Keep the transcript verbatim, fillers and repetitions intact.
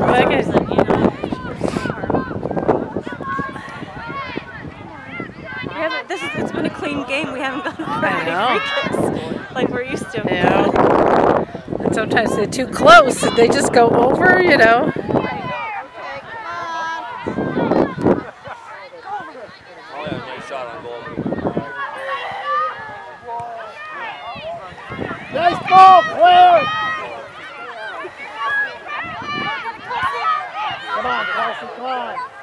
Rebecca. We haven't, this is, it's been a clean game. We haven't gotten any free kicks like we're used to. Yeah. And sometimes they're too close and they just go over, you know. Nice ball, Claire! Come on, Carson, come on.